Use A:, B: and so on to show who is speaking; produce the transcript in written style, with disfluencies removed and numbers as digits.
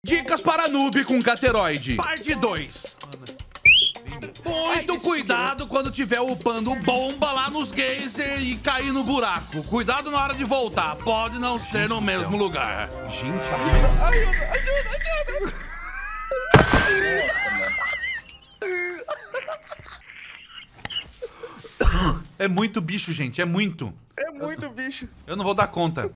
A: Dicas para noob com Cateroide. Parte 2. Muito cuidado quando tiver upando bomba lá nos geyser e cair no buraco. Cuidado na hora de voltar. Pode não ser no mesmo lugar.
B: Gente,
C: Ajuda.
A: É muito bicho, gente. É muito.
C: É muito bicho.
A: Eu não vou dar conta.